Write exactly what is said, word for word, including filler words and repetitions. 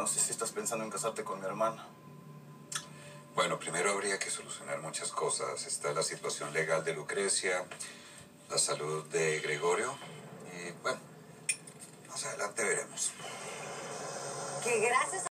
No sé si estás pensando en casarte con mi hermana. Bueno, primero habría que solucionar muchas cosas. Está la situación legal de Lucrecia, la salud de Gregorio y, bueno, más adelante veremos. Que gracias